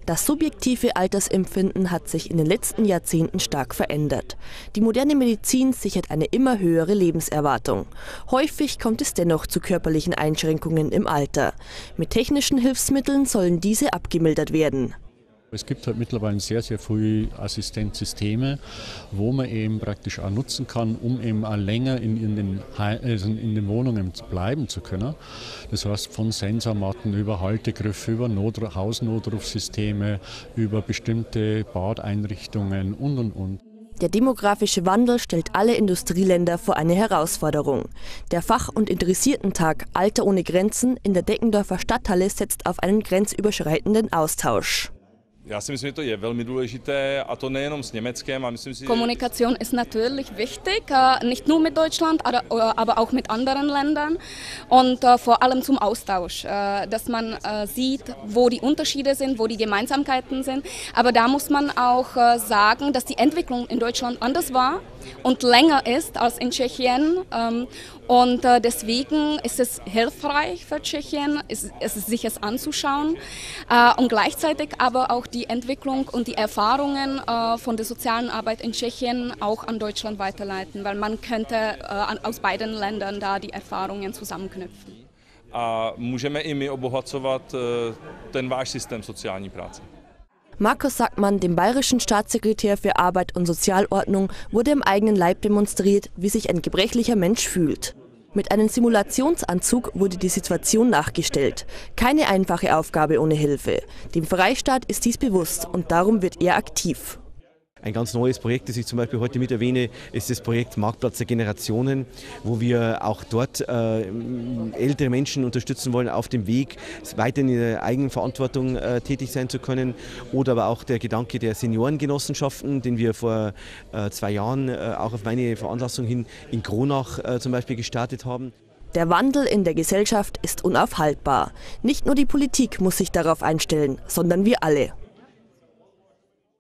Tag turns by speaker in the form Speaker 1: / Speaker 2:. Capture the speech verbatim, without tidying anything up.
Speaker 1: Das subjektive Altersempfinden hat sich in den letzten Jahrzehnten stark verändert. Die moderne Medizin sichert eine immer höhere Lebenserwartung. Häufig kommt es dennoch zu körperlichen Einschränkungen im Alter. Mit technischen Hilfsmitteln sollen diese abgemildert werden.
Speaker 2: Es gibt halt mittlerweile sehr, sehr frühe Assistenzsysteme, wo man eben praktisch auch nutzen kann, um eben auch länger in, in, den, also in den Wohnungen bleiben zu können. Das heißt von Sensormatten über Haltegriffe, über Not- Hausnotrufsysteme, über bestimmte Badeinrichtungen und, und, und.
Speaker 1: Der demografische Wandel stellt alle Industrieländer vor eine Herausforderung. Der Fach- und Interessiertentag Alter ohne Grenzen in der Deckendorfer Stadthalle setzt auf einen grenzüberschreitenden Austausch.
Speaker 3: Kommunikation ist natürlich wichtig, nicht nur mit Deutschland, aber auch mit anderen Ländern und vor allem zum Austausch, dass man sieht, wo die Unterschiede sind, wo die Gemeinsamkeiten sind. Aber da muss man auch sagen, dass die Entwicklung in Deutschland anders war und länger ist als in Tschechien. Und deswegen ist es hilfreich für Tschechien, es ist sich es anzuschauen und gleichzeitig aber auch die Entwicklung und die Erfahrungen von der sozialen Arbeit in Tschechien auch an Deutschland weiterleiten, weil man könnte aus beiden Ländern da die Erfahrungen zusammenknüpfen.
Speaker 4: A můžeme i my obohacovat ten váš systém sociální práce.
Speaker 1: Markus Sackmann, dem bayerischen Staatssekretär für Arbeit und Sozialordnung, wurde im eigenen Leib demonstriert, wie sich ein gebrechlicher Mensch fühlt. Mit einem Simulationsanzug wurde die Situation nachgestellt. Keine einfache Aufgabe ohne Hilfe. Dem Freistaat ist dies bewusst und darum wird er aktiv.
Speaker 5: Ein ganz neues Projekt, das ich zum Beispiel heute mit erwähne, ist das Projekt Marktplatz der Generationen, wo wir auch dort äh, ältere Menschen unterstützen wollen, auf dem Weg weiterhin in der Eigenverantwortung äh, tätig sein zu können. Oder aber auch der Gedanke der Seniorengenossenschaften, den wir vor äh, zwei Jahren äh, auch auf meine Veranlassung hin in Kronach äh, zum Beispiel gestartet haben.
Speaker 1: Der Wandel in der Gesellschaft ist unaufhaltbar. Nicht nur die Politik muss sich darauf einstellen, sondern wir alle.